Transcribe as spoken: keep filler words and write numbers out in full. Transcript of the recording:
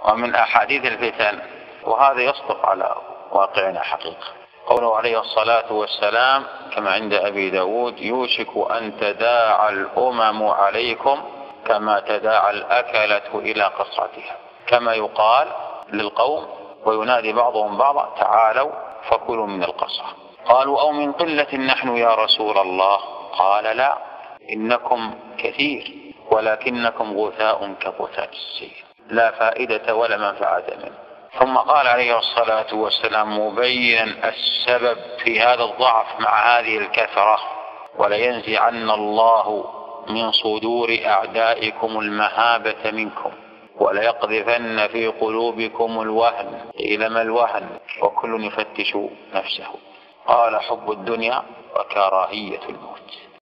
ومن أحاديث الفتن، وهذا يصدق على واقعنا حقيقة. قوله عليه الصلاة والسلام كما عند أبي داود: يوشك أن تداعى الأمم عليكم كما تداعى الأكلة إلى قصعتها، كما يقال للقوم وينادي بعضهم بعضا: تعالوا فكلوا من القصعة. قالوا: أو من قلة نحن يا رسول الله؟ قال: لا، إنكم كثير ولكنكم غثاء كغثاء السيل، لا فائدة ولا منفعة منه. ثم قال عليه الصلاة والسلام مبينا السبب في هذا الضعف مع هذه الكثرة: ولينزعن الله من صدور أعدائكم المهابة منكم وليقذفن في قلوبكم الوهن. قيل: ما الوهن؟ وكل يفتش نفسه. قال: حب الدنيا وكراهية الموت.